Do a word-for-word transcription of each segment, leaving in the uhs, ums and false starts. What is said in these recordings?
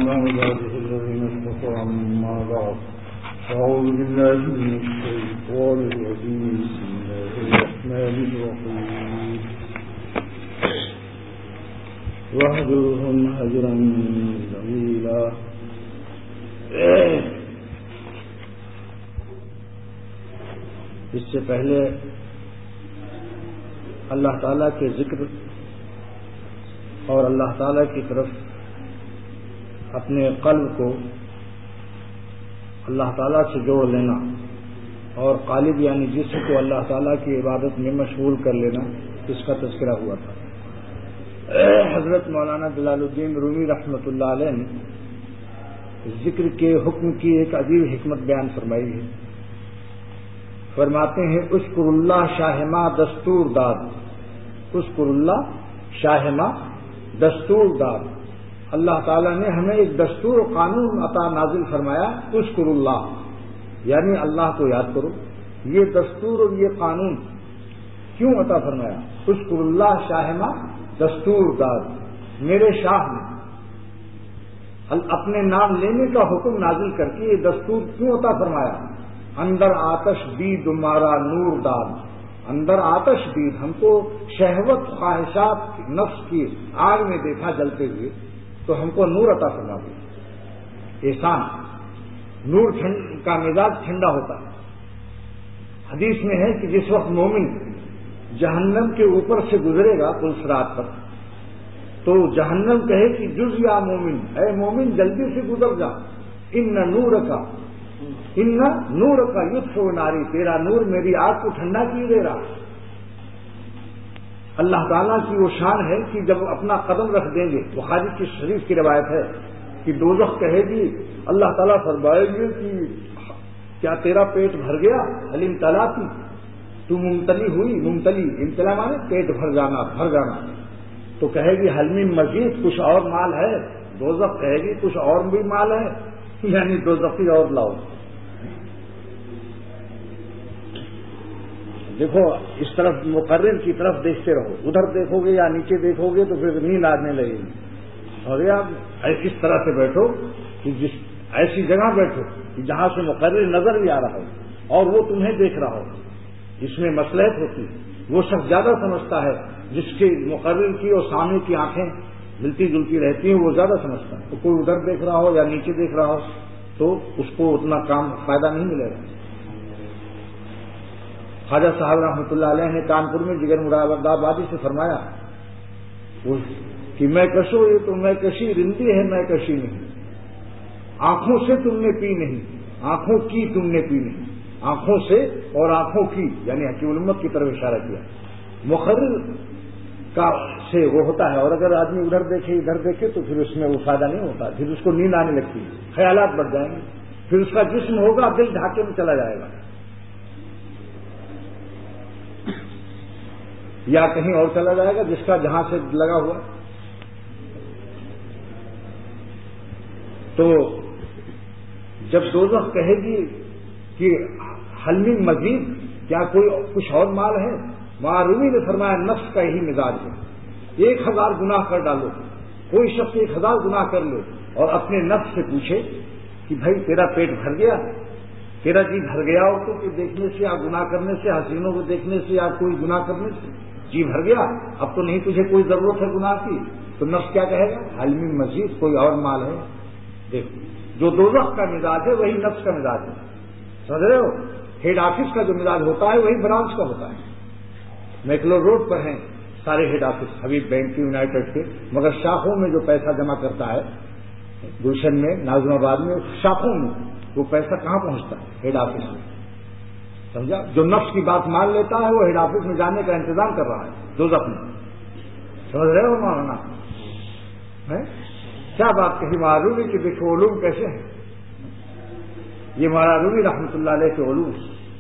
عباده الذين اصطفى أما بعد أعوذ بالله من الشيطان الرجيم بسم الله الرحمن الرحيم واهجرهم هجرا جميلا. اس سے پہلے اللہ تعالیٰ کے ذکر اور اللہ تعالیٰ کی طرف اپنے قلب کو اللہ تعالیٰ سے جوڑ لینا اور قالب یعنی جسم کو اللہ تعالیٰ کی عبادت میں مشغول کر لینا، اس کا تذکرہ ہوا تھا. حضرت مولانا جلال الدین رومی رحمۃ اللہ علیہ نے ذکر کے حکم کی ایک عجیب حکمت بیان فرمائی ہے. فرماتے ہیں اشکر اللہ شاہماں دستور داد، اشکر اللہ شاہماں دستور داد. اللہ تعالیٰ نے ہمیں ایک دستور و قانون عطا نازل فرمایا، اشکر اللہ یعنی اللہ کو یاد کرو. یہ دستور اور یہ قانون کیوں عطا فرمایا؟ اشکر اللہ شاہماں دستور داد. میرے شاہ نے اپنے نام لینے کا حکم نازل کر کے یہ دستور کیوں عطا فرمایا؟ اندر آتش دید تمہارا نور داد. اندر آتش دید، ہم کو شہوت خواہشات نفس کی آگ میں دیکھا جلتے ہوئے تو ہم کو نور عطا فرما دیا. احسان، نور کا مزاج ٹھنڈا ہوتا ہے. حدیث میں ہے کہ جس وقت مومن جہنم کے اوپر سے گزرے گا پلسرات پر تو جہنم کہے کہ جز یا مومن، اے مومن جلدی سے گزر جا، ان نور کا ان نور کا یطفئ ناری، تیرا نور میری آگ کو ٹھنڈا کیے دے رہا. اللہ تعالیٰ کی وہ شان ہے کہ جب اپنا قدم رکھ دیں گے، بخاری کی شریف کی روایت ہے کہ دوزخ کہے گی، اللہ تعالیٰ فرمائے گی کہ کیا تیرا پیٹ بھر گیا؟ حل امتلاتی، تو ممتلی ہوئی. ممتلی امتلا مانے پیٹ بھر جانا، بھر جانا. تو کہے گی حل من مزید، کچھ اور مال ہے؟ دوزخ کہے گی کچھ اور بھی مال ہے، یعنی دوزخی اور لاؤ. دیکھو اس طرف مقرر کی طرف دیکھتے رہو، ادھر دیکھو گے یا نیچے دیکھو گے تو پھر نیند آنے لگے گی. اور آپ اس طرح سے بیٹھو کہ جس ایسی جگہ بیٹھو کہ جہاں سے مقرر نظر بھی آ رہا ہو اور وہ تمہیں دیکھ رہا ہو. اس میں مصلحت ہوتی ہے. وہ شخص زیادہ سمجھتا ہے جس کے مقرر کی اور سامنے کی آنکھیں ملتی جلتی رہتی ہیں، وہ زیادہ سمجھتا ہے. تو کوئی ادھر دیکھ رہا ہو یا نیچے دیکھ رہا ہو تو اس کو اتنا کام فائدہ نہیں ملے گا. خواجہ صاحب رحمۃ اللہ علیہ نے کانپور میں جگر مراد آبادی سے فرمایا کہ میں کشو یہ تو میں کشی رندی ہے، میں کشی نہیں. آنکھوں سے تم نے پی نہیں، آنکھوں کی تم نے پی نہیں. آنکھوں سے اور آنکھوں کی یعنی حکیم الامت کی طرف اشارہ کیا. مقرر کا سے وہ ہوتا ہے، اور اگر آدمی ادھر دیکھے ادھر دیکھے تو پھر اس میں وہ فائدہ نہیں ہوتا. پھر اس کو نیند آنے لگتی ہے، خیالات بڑھ جائیں گے، پھر اس کا جسم ہوگا دل ڈھاکے میں چلا جائے گا یا کہیں اور چلا جائے گا جس کا جہاں سے لگا ہوا. تو جب دوزخ کہے گی کہ حل من مزید، کیا کوئی کچھ اور مال ہے؟ معروی نے فرمایا نفس کا یہی مزاج ہے. ایک ہزار گناہ کر ڈالو، کوئی شخص ایک ہزار گناہ کر لے اور اپنے نفس سے پوچھے کہ بھائی تیرا پیٹ بھر گیا، تیرا جی بھر گیا ہو تو کہ دیکھنے سے یا گناہ کرنے سے، حسینوں کو دیکھنے سے یا کوئی گناہ کرنے سے جی بھر گیا، اب تو نہیں تجھے کوئی ضرورت ہے گناہ کی. تو نفس کیا کہے گا؟ حل من مزید، کوئی اور مال ہے. دیکھو جو دوزخ کا مزاج ہے وہی نفس کا مزاج ہے. سمجھ رہے ہو؟ ہیڈ آفس کا جو مزاج ہوتا ہے وہی برانچ کا ہوتا ہے. میکلور روڈ پر ہیں سارے ہیڈ آفس، حبیب بینک کے، یونائیٹڈ کے، مگر شاخوں میں جو پیسہ جمع کرتا ہے گلشن میں، ناظم آباد میں، شاخوں میں وہ پیسہ کہاں پہنچتا ہے؟ ہیڈ آفس میں. سمجھا؟ جو نفس کی بات مان لیتا ہے وہ ہیڈ آفس میں جانے کا انتظام کر رہا ہے دوزخ میں. سمجھ رہے ہو مولانا؟ کیا بات کہی معروی کہ دیکھو علوم کیسے ہیں. یہ معروی رحمۃ اللہ علیہ کے علوم.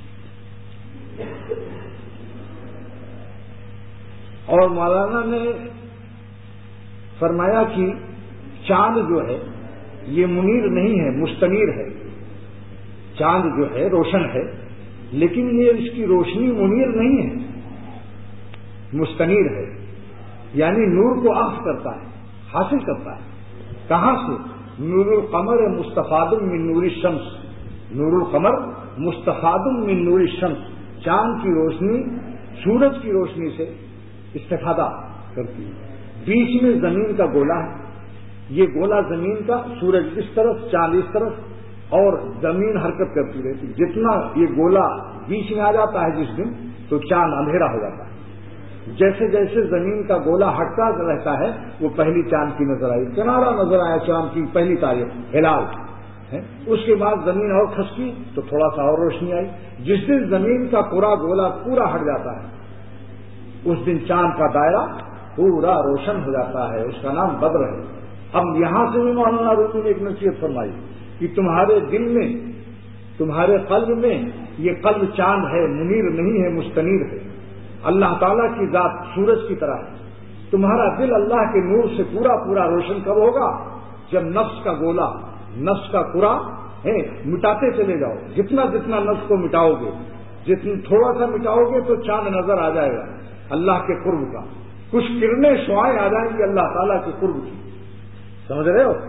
اور مولانا نے فرمایا کہ چاند جو ہے یہ منیر نہیں ہے، مستنیر ہے. چاند جو ہے روشن ہے لیکن یہ اس کی روشنی منیر نہیں ہے، مستنیر ہے. یعنی نور کو اخذ کرتا ہے، حاصل کرتا ہے. کہاں سے؟ نور القمر مستفاد من نور الشمس، نور القمر مستفاد من نور الشمس، چاند کی روشنی سورج کی روشنی سے استفادہ کرتی ہے۔ بیچ میں زمین کا گولا ہے، یہ گولا زمین کا، سورج اس طرف چاند اس طرف اور زمین حرکت کرتی رہتی، جتنا یہ گولا بیچ میں آ جاتا ہے جس دن تو چاند اندھیرا ہو جاتا ہے۔ جیسے جیسے زمین کا گولا ہٹتا رہتا ہے وہ پہلی چاند کی نظر آئی، کنارا نظر آیا چاند کی پہلی تاریخ ہلال، اس کے بعد زمین اور کھسکی تو تھوڑا سا اور روشنی آئی۔ جس دن زمین کا پورا گولا پورا ہٹ جاتا ہے اس دن چاند کا دائرہ پورا روشن ہو جاتا ہے، اس کا نام بدر ہے۔ اب یہاں سے بھی مولانا رومی نے ایک نصیحت فرمائی کہ تمہارے دل میں، تمہارے قلب میں، یہ قلب چاند ہے، منیر نہیں ہے، مستنیر ہے۔ اللہ تعالیٰ کی ذات سورج کی طرح ہے، تمہارا دل اللہ کے نور سے پورا پورا روشن کب ہوگا؟ جب نفس کا گولا، نفس کا قرا ہے مٹاتے چلے جاؤ، جتنا جتنا نفس کو مٹاؤ گے، جتنا تھوڑا سا مٹاؤ گے تو چاند نظر آ جائے گا اللہ کے قرب کا، کچھ کرنیں شعائیں آ جائیں گی اللہ تعالیٰ کے قرب کی، سمجھ رہے ہو؟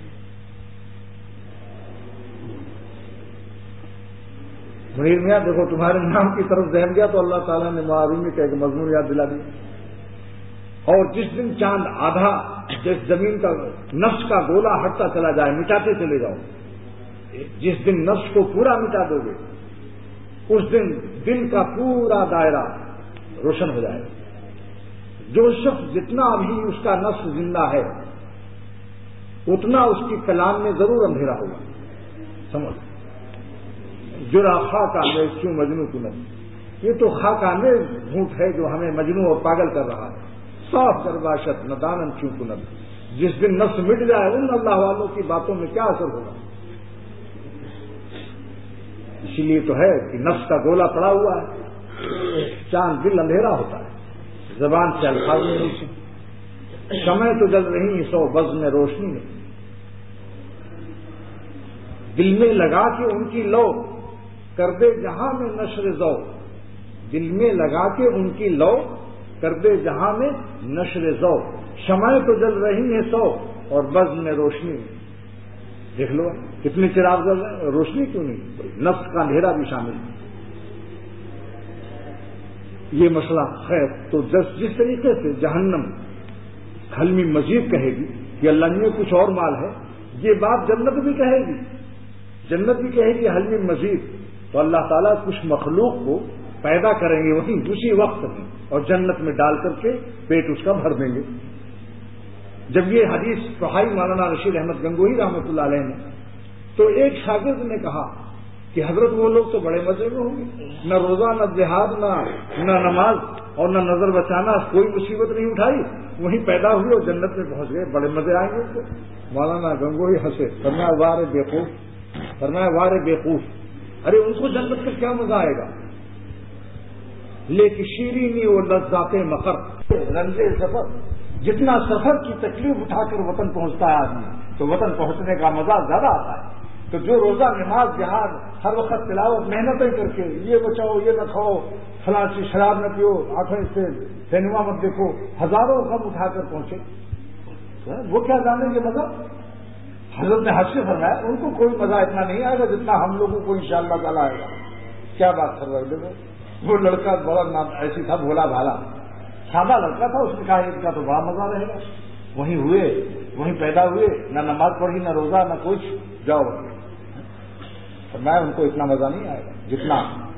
منیر میاں دیکھو تمہارے نام کی طرف ذہن گیا تو اللہ تعالیٰ نے معرومی کا ایک مضمون یاد دلا دیا۔ اور جس دن چاند آدھا، جس زمین کا نفس کا گولا ہٹتا چلا جائے، مٹاتے چلے جاؤ، جس دن نفس کو پورا مٹا دو گے اس دن دل کا پورا دائرہ روشن ہو جائے گا۔ جو شخص جتنا ابھی اس کا نفس زندہ ہے اتنا اس کی کلام میں ضرور اندھیرا ہوگا، سمجھ۔ جرا خاک آنے کیوں مجنو کنت، یہ تو خاک آنے جھوٹ ہے جو ہمیں مجنو اور پاگل کر رہا ہے۔ صاف درباشت ندانن کیوں کنت، جس دن نفس مٹ جائے ان اللہ والوں کی باتوں میں کیا اثر ہوگا؟ اسی لیے تو ہے کہ نفس کا گولا پڑا ہوا ہے، چاند دل اندھیرا ہوتا ہے، زبان سے الفاظ میں نہیں، شمع تو جل رہی سو بز میں روشنی میں، دل میں لگا کے ان کی لو کر دے جہاں میں نشر ذو، دل میں لگا کے ان کی لو کر دے جہاں میں نشر ذو، شمع تو جل رہی ہیں سو اور بز میں روشنی میں، دیکھ لو کتنے چراغ جل رہے ہیں، روشنی کیوں نہیں؟ نفس کا اندھیرا بھی شامل ہے۔ یہ مسئلہ خیر تو جس طریقے سے جہنم حلمی مزید کہے گی کہ اللہ نے کچھ اور مال ہے، یہ بات جنت بھی کہے گی، جنت بھی کہے گی حلمی مزید، تو اللہ تعالیٰ کچھ مخلوق کو پیدا کریں گے وہیں اسی وقت میں اور جنت میں ڈال کر کے پیٹ اس کا بھر دیں گے۔ جب یہ حدیث پڑھائی مولانا رشید احمد گنگوہی رحمۃ اللہ علیہ نے تو ایک شاگرد نے کہا کہ حضرت وہ لوگ تو بڑے مزے میں ہوں گے، نہ روزہ نہ جہاد نہ نہ نماز اور نہ نظر بچانا، کوئی مصیبت نہیں اٹھائی، وہیں پیدا ہوئے اور جنت میں پہنچ گئے، بڑے مزے آئیں گے ان کو۔ مولانا گنگوہی ہنسے، فرمایا وار بیوقوف، فرمایا وار بیوقوف، ارے ان کو جنت کا کیا مزہ آئے گا؟ لیکن شیرینی و لذات مقر، رنج سفر، جتنا سفر کی تکلیف اٹھا کر وطن پہنچتا ہے آدمی تو وطن پہنچنے کا مزہ زیادہ آتا ہے۔ تو جو روزہ نماز جہاد ہر وقت تلاوت محنتیں کر کے یہ بچاؤ یہ نہ کھاؤ فلاں چیز شراب نہ پیو آنکھیں سے سینما مت دیکھو، ہزاروں غم اٹھا کر پہنچے، وہ کیا جانیں گے مزہ؟ حضرت نے حد سے فرمایا ان کو کوئی مزہ اتنا نہیں آئے گا جتنا ہم لوگوں کو انشاءاللہ تعالیٰ آئے گا۔ کیا بات کر رہے ہو؟ وہ لڑکا بڑا نام ایسی تھا، بھولا بھالا سادہ لڑکا تھا، اس نے کہا ان کا تو بڑا مزہ رہے گا، وہیں ہوئے وہیں پیدا ہوئے، نہ نماز پڑھی نہ روزہ نہ کچھ، جاؤ میں ان کو اتنا مزہ نہیں آئے گا جتنا۔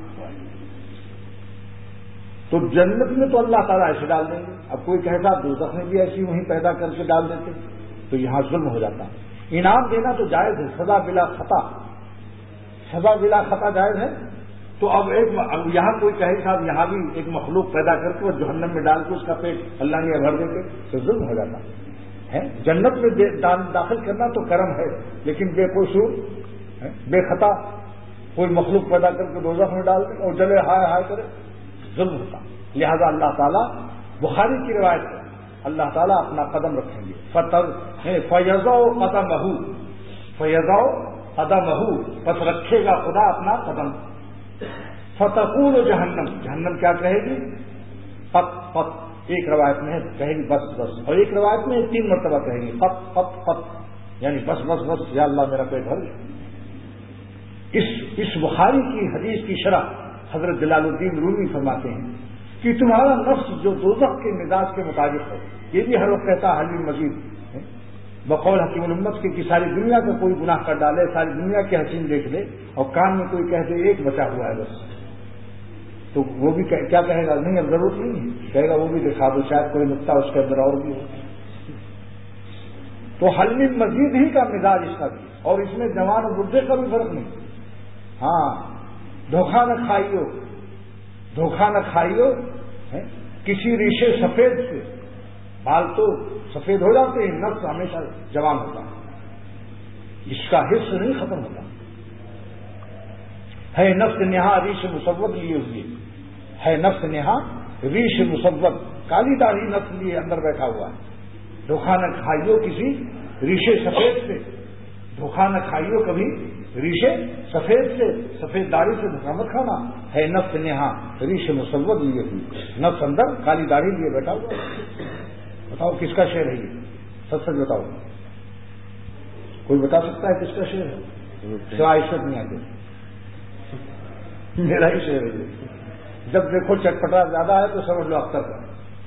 تو جنت میں تو اللہ تعالیٰ ایسے ڈال دیں گے، اب کوئی کہتا دوزخ میں بھی ایسی وہیں پیدا کر کے ڈال دیتے تو یہاں ظلم ہو جاتا۔ انعام دینا تو جائز ہے، سزا بلا خطا، سزا بلا خطا جائز ہے۔ تو اب ایک اب یہاں کوئی کہے صاحب یہاں بھی ایک مخلوق پیدا کر کے اور جہنم میں ڈال کے اس کا پیٹ اللہ نے بھر دیتے تو ظلم ہو جاتا ہے۔ جنت میں داخل کرنا تو کرم ہے، لیکن بے قصور بے خطا کوئی مخلوق پیدا کر کے دوزخ میں ڈال دے اور جلے ہائے ہائے کرے، ظلم ہوتا۔ لہذا اللہ تعالیٰ بخاری کی روایت ہے اللہ تعالیٰ اپنا قدم رکھیں گے، فیضاؤ قدمہ، فیضاؤ قدمہ، پس رکھے گا خدا اپنا قدم، فتقول جہنم، جہنم کیا کہے گی؟ پت پت، ایک روایت میں کہے گی بس بس، اور ایک روایت میں تین مرتبہ کہے گی پت پت پت، یعنی بس بس بس یا اللہ میرا پیٹ بھر گیا. اس اس بخاری کی حدیث کی شرح حضرت جلال الدین رومی فرماتے ہیں کہ تمہارا نفس جو دوزخ کے مزاج کے مطابق ہے، یہ بھی ہر وقت کہتا حل مزید بقول حکیم الامت کی ساری دنیا کا کوئی گناہ کر ڈالے، ساری دنیا کے حسین دیکھ لے اور کان میں کوئی کہہ دے ایک بچا ہوا ہے بس، تو وہ بھی کیا کہے گا؟ نہیں اب ضرورت نہیں ہے، کہے گا وہ بھی دکھا دو، شاید کوئی نقطہ اس کے اندر اور بھی ہو. تو حل مزید ہی کا مزاج اس کا بھی، اور اس میں جوان اور بڈھے کا بھی فرق نہیں. ہاں دھوکہ نہ کھائیو، دھوکہ نہ کھائیو کسی ریشے سفید سے، بال تو سفید ہو جاتے ہیں، نفس ہمیشہ جوان ہوتا ہے، اس کا حص نہیں ختم ہوتا ہے. نفس نہا ریش مسوت لیے ہوئے ہے، نفس نہا ریش مسوت، کالی داڑھی نفس لیے اندر بیٹھا ہوا ہے. دھوکہ نہ کھائیو کسی ریشے سفید سے، دھوکہ نہ کھائیو کبھی ریشے سفید سے، سفید داڑھی سے دھوکہ مت کھانا. ہے نفس نہا ریش مسوت لیے ہوئی، نفس اندر کالی داڑھی لیے بیٹھا ہوا. بتاؤ کس کا شعر ہے یہ؟ سچ سچ بتاؤ، کوئی بتا سکتا ہے کس کا شعر ہے؟ سوائے عشرت نہیں آتے، میرا ہی شعر ہے. جب دیکھو چٹپٹا زیادہ ہے تو سمجھ لو اختر کا.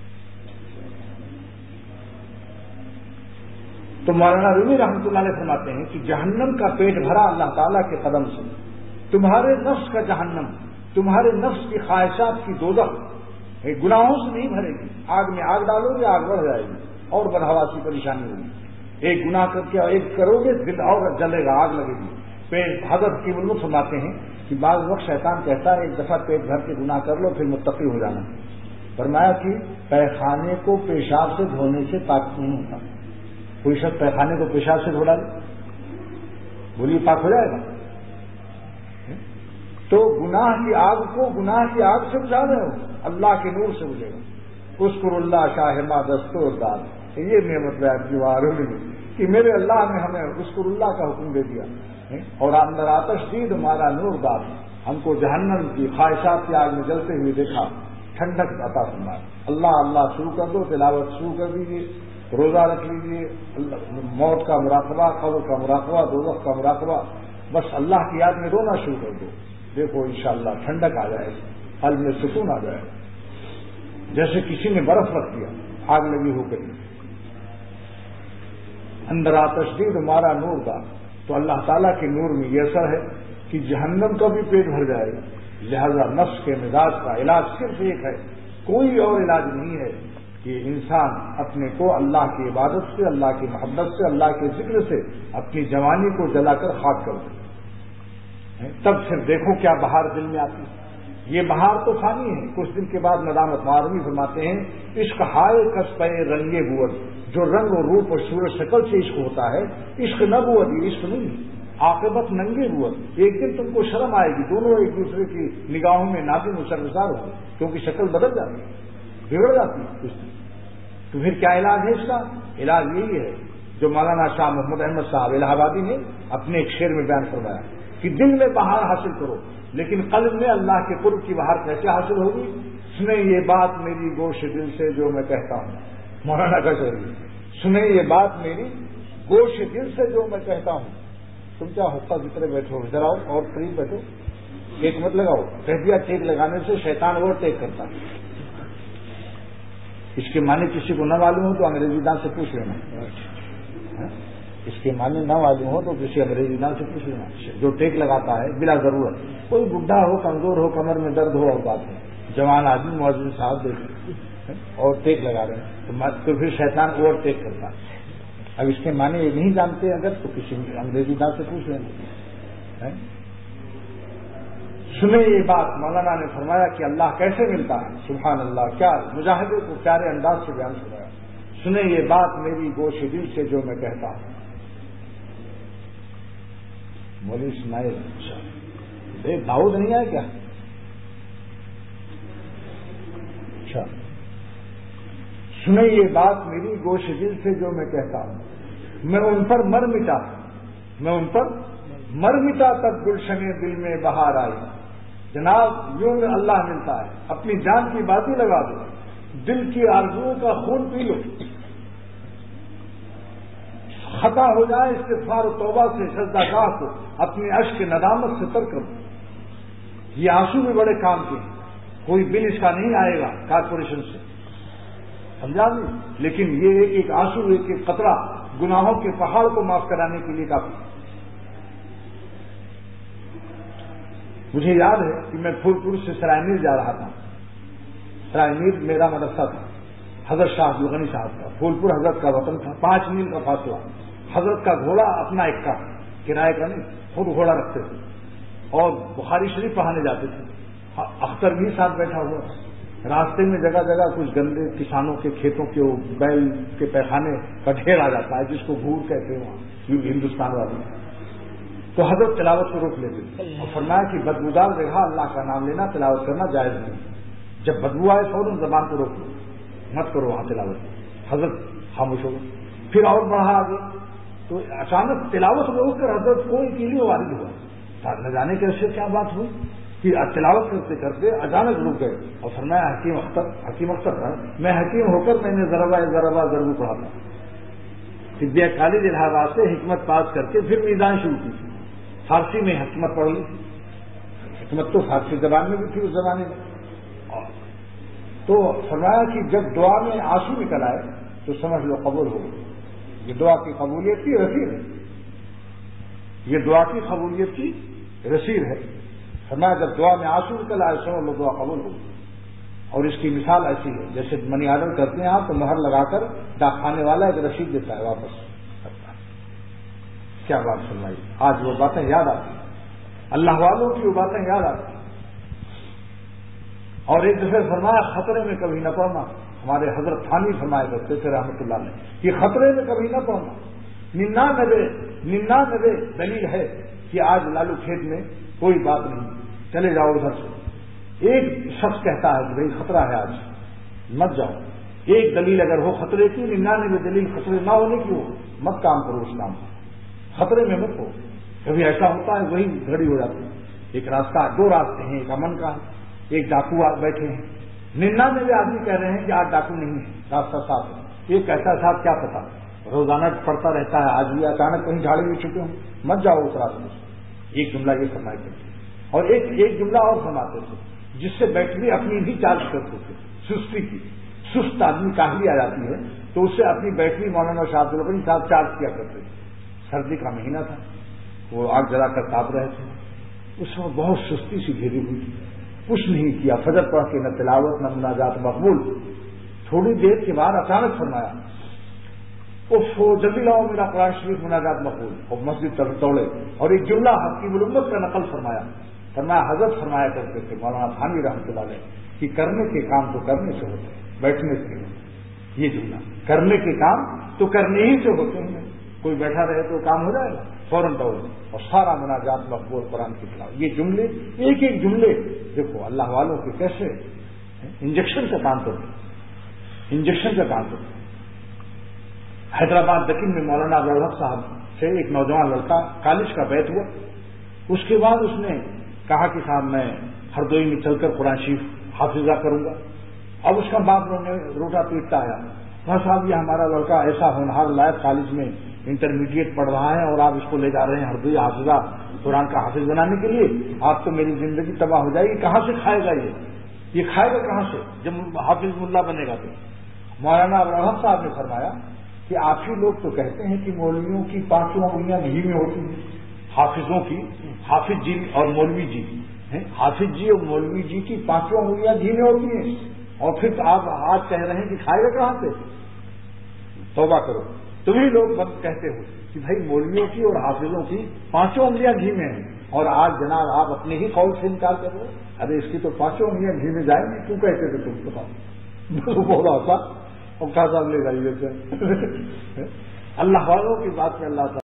تو مولانا رومی رحمۃ اللہ علیہ فرماتے ہیں کہ جہنم کا پیٹ بھرا اللہ تعالیٰ کے قدم سے، تمہارے نفس کا جہنم، تمہارے نفس کی خواہشات کی دوزخ گناہوں سے نہیں بھرے گی. آگ میں آگ ڈالو گے آگ بڑھ جائے گی اور بدحواسی پریشانی ہوگی. ایک گناہ کر کے ایک کرو گے دل اور جلے گا، آگ لگے گی. پیٹ حضرت کی علم فرماتے ہیں کہ بعض وقت شیطان کہتا ہے ایک دفعہ پیٹ بھر کے گناہ کر لو پھر متقی ہو جانا. فرمایا کہ پیخانے کو پیشاب سے دھونے سے پاک نہیں ہوتا. کوئی شخص پیخانے کو پیشاب سے دھو ڈالے، بولیے پاک ہو جائے گا؟ تو گناہ کی آگ کو گناہ کی آگ سے بجھا رہے ہو، اللہ کے نور سے بجھے گا. اذکر اللہ شاہما دستور دار، یہ نعمت بیان کی وار کہ میرے اللہ نے ہمیں اذکر اللہ کا حکم دے دیا، اور اندر آتش دید ہمارا نور دار، ہم کو جہنم کی خواہشات کی آگ میں جلتے ہوئے دیکھا، ٹھنڈک عطا فرمائے. اللہ اللہ شروع کر دو، تلاوت شروع کر دیجیے، روزہ رکھ لیجیے، موت کا مراقبہ، قبر کا مراقبہ، دوزخ کا مراقبہ، بس اللہ کی یاد میں رونا شروع کر دو. دیکھو انشاءاللہ ٹھنڈک آ جائے، قلب میں سکون آ جائے. جیسے کسی نے برف رکھ دیا، آگ لگی ہو کر، اندر آتش دید ہمارا نور دار. تو اللہ تعالیٰ کے نور میں یہ اثر ہے کہ جہنم کا بھی پیٹ بھر جائے گا. لہذا نفس کے مزاج کا علاج صرف ایک ہے، کوئی اور علاج نہیں ہے کہ انسان اپنے کو اللہ کی عبادت سے، اللہ کی محبت سے، اللہ کے ذکر سے اپنی جوانی کو جلا کر خاک کر دے. تب پھر دیکھو کیا بہار دل میں آتی ہے. یہ بہار تو فانی ہے، کچھ دن کے بعد ندامت. معروی فرماتے ہیں عشق ہائے کس پہ رنگے بوت، جو رنگ اور روپ اور صورت شکل سے عشق ہوتا ہے عشق نہ بوت، یہ عشق نہیں، عاقبت ننگے بوت. ایک دن تم کو شرم آئے گی، دونوں ایک دوسرے کی نگاہوں میں ناظم و شرمسار ہو، کیونکہ شکل بدل جاتی ہے، بگڑ جاتی ہے کچھ دن. تو پھر کیا علاج ہے اس کا؟ علاج یہی ہے جو مولانا شاہ محمد احمد صاحب الہ آبادی نے اپنے ایک شعر میں بیان فرمایا کہ دل میں بہار حاصل کرو، لیکن قلب میں اللہ کے قرب کی بہار کیسے حاصل ہوگی؟ سنیں یہ بات میری گوش دل سے جو میں کہتا ہوں. مولانا کا شعر، سنیں یہ بات میری گوش دل سے جو میں کہتا ہوں. تم کیا حقہ جتنے بیٹھو، ادھر آؤ اور قریب بیٹھو، ٹیک مت لگاؤ. کہہ دیا ٹیک لگانے سے شیطان اور ٹیک کرتا ہے. اس کے معنی کسی کو نہ معلوم ہو تو انگریزی دان سے پوچھ لینا. اس کے معنی نہ معلوم ہو تو کسی انگریزی دان سے پوچھ لینا. جو ٹیک لگاتا ہے بلا ضرورت، کوئی بڈھا ہو، کمزور ہو، کمر میں درد ہو اور بات ہے، جوان آدمی مؤذن صاحب دیکھ اور ٹیک لگا رہے ہیں تو پھر شیطان اوور ٹیک کرتا ہے. اب اس کے معنی یہ نہیں جانتے اگر تو کسی انگریزی دان سے پوچھ لینا. سنیں یہ بات، مولانا نے فرمایا کہ اللہ کیسے ملتا ہے. سبحان اللہ، کیا مجاہدے کو پیارے انداز سے بیان فرمایا. سنیں یہ بات میری گوش دل سے جو میں کہتا ہوں. مولوی سنائے دیکھ داؤد نہیں آئے کیا؟ اچھا، سنیں یہ بات میری گوش دل سے جو میں کہتا ہوں. میں ان پر مر مٹا، میں ان پر مر مٹا تک گلشن دل میں بہار آئی. جناب یوں اللہ ملتا ہے. اپنی جان کی بازی لگا دو، دل کی آرزوؤں کا خون پی لو، خطا ہو جائے استغفار و توبہ سے سجدہ گاہ کو اپنی اشک ندامت سے تر کر دو۔ یہ آنسو بھی بڑے کام کے ہیں، کوئی بل اس کا نہیں آئے گا کارپوریشن سے، سمجھا نہیں، لیکن یہ ایک ایک آنسو ایک ایک قطرہ گناہوں کے پہاڑ کو معاف کرانے کے لیے کافی۔ مجھے یاد ہے کہ میں پھول پور سے سرائے میر جا رہا تھا، سرائے میر میرا مدرسہ تھا، حضرت شاہ عبد الغنی صاحب کا، پھول پور حضرت کا وطن تھا، پانچ میل کا فاصلہ۔ حضرت کا گھوڑا اپنا ایک کا کرائے کا نہیں، خود گھوڑا رکھتے تھے اور بخاری شریف پڑھانے جاتے تھے۔ اختر بھی ساتھ بیٹھا ہوا تھا۔ راستے میں جگہ جگہ کچھ گندے کسانوں کے کھیتوں کے بیل کے پیخانے کا ڈھیر آ جاتا ہے، جس کو گھور کہتے ہیں وہاں ہندوستان والے، تو حضرت تلاوت کو روک لیتے تھے اور فرمایا کہ بدبودار جگہ اللہ کا نام لینا تلاوت کرنا جائز نہیں، جب بدبو آئے فوراً زبان کو روک لو، مت کرو وہاں تلاوت۔ حضرت خاموش ہو گئے، پھر اور بڑھا آگے تو اچانک تلاوت روک کر حضرت کو اکیلے وارد ہوا، نہ جانے کے سے کیا بات ہوئی کہ تلاوت کرتے کرتے اچانک رک گئے اور فرمایا حکیم اختر حکیم اختر تھا، میں حکیم ہو کر میں نے ضربہ ضربہ ضرب پڑھا تھا، طبیہ کالج الہ آباد سے حکمت پاس کر کے پھر میدان شروع کی تھی، فارسی میں حکمت پڑھ لی تھی، حکمت تو فارسی زبان میں بھی تھی اس زمانے میں، تو فرمایا کہ جب دعا میں آنسو نکل آئے تو سمجھ لو قبول ہو گئی، یہ دعا کی قبولیت کی رسید ہے، یہ دعا کی قبولیت کی رسید ہے۔ فرمایا جب دعا میں آنسو نکل آئے سمجھ لو دعا قبول ہو گئی۔ اور اس کی مثال ایسی ہے جیسے منی آرڈر کرتے ہیں آپ تو مہر لگا کر ڈاک خانے والا ایک رسید دیتا ہے واپس کرتا ہے۔ کیا بات فرمائی، آج وہ باتیں یاد آتی، اللہ والوں کی وہ باتیں یاد آتی۔ اور ایک دفعہ فرمایا خطرے میں کبھی نہ پڑنا، ہمارے حضرت تھانی فرمایا کرتے تھے رحمۃ اللہ علیہ کہ خطرے میں کبھی نہ پڑنا، ننانوے ننانوے دلیل ہے کہ آج لالو کھیت میں کوئی بات نہیں، چلے جاؤ ادھر سے۔ ایک شخص کہتا ہے کہ بھائی خطرہ ہے آج مت جاؤ، ایک دلیل اگر ہو خطرے کی، ننانوے دلیل خطرے نہ ہونے کی ہو، مت کام کرو اس کام کو، خطرے میں مت ہو۔ کبھی ایسا ہوتا ہے وہی گھڑی ہو جاتی ہے۔ ایک راستہ، دو راستے ہیں، ایک امن کا ہے، ایک ڈاکو بیٹھے ہیں، ننانوے آدمی کہہ رہے ہیں کہ آج ڈاکو نہیں ہے، راستہ صاف ہے، ایک کہتا صاحب کیا پتا، روزانہ پڑتا رہتا ہے، آج بھی اچانک کہیں جھاڑی میں چھپے ہوں، مت جاؤ اس راستے سے۔ ایک جملہ یہ فرمایا کرتے اور ایک ایک جملہ اور فرماتے تھے جس سے بیٹری اپنی بھی چارج کرتے تھے، سستی کی، سست آدمی کاہلی آ جاتی ہے تو اس سے اپنی بیٹری مولانا شاہ عبد الغنی صاحب چارج کیا کرتے تھے۔ سردی کا مہینہ تھا، وہ آگ جلا کر تاپ رہے تھے، اس میں بہت سستی سی گھیری ہوئی تھی، کچھ نہیں کیا، فجر پڑھ کے نہ تلاوت نہ مناجات مقبول۔ تھوڑی دیر کے بعد اچانک فرمایا اف جلدی لاؤ میرا قرآن شریف مناجات مقبول، اور مسجد تک دوڑے اور ایک جملہ حکیم الامت کا نقل فرمایا فرمایا حضرت فرمایا کرتے تھے مولانا تھانوی رحمۃ اللہ علیہ کہ کرنے کے کام تو کرنے سے ہوتے ہیں، بیٹھنے سے نہیں۔ یہ جملہ کرنے کے کام تو کرنے ہی سے ہوتے ہیں، کوئی بیٹھا رہے تو کام ہو جائے گا، فوراً دوڑ اور سارا مناجات مقبول قرآن کی تلاوت۔ یہ جملے ایک ایک جملے دیکھو اللہ والوں کے کیسے انجیکشن کا کام کرتے ہیں، انجیکشن کا کام کرتے ہیں۔ حیدرآباد دکن میں مولانا عبدالحق صاحب سے ایک نوجوان لڑکا کالج کا بیت ہوا، اس کے بعد اس نے کہا کہ صاحب میں ہردوئی میں چل کر قرآن شریف حافظہ کروں گا۔ اب اس کا باپ روٹا پیٹتا آیا، کہا صاحب یہ ہمارا لڑکا ایسا ہونہار لائق کالج میں انٹرمیڈیٹ پڑھ رہا ہے اور آپ اس کو لے جا رہے ہیں ہردوئی حافظہ قرآن کا حافظ بنانے کے لیے، آپ تو میری زندگی تباہ ہو جائے گی، کہاں سے کھائے گا یہ یہ کھائے گا کہاں سے جب حافظ ملا بنے گا تو۔ مولانا عبدالحق صاحب نے فرمایا کہ آپ ہی لوگ تو کہتے ہیں کہ مولویوں کی پانچوں انگلیاں گھی میں ہوتی ہیں، حافظوں کی، حافظ جی اور مولوی جی، حافظ جی اور مولوی جی کی پانچوں انگلیاں گھی میں ہوتی ہیں، اور پھر آپ آج کہہ رہے ہیں کہ کھائے گا کہاں سے؟ توبہ کرو، تمہیں لوگ بند کہتے ہو کہ بھائی مولویوں کی اور حافظوں کی پانچوں انگلیاں گھی میں ہیں، اور آج جناب آپ اپنے ہی قول سے انکار کر رہے ہو، ارے اس کی تو پانچوں انگلیاں گھی میں جائیں گی، کیوں کہتے تھے تم بتاؤ؟ بہت آسان اور کہا صاحب لے جائیے اللہ والوں کی بات میں اللہ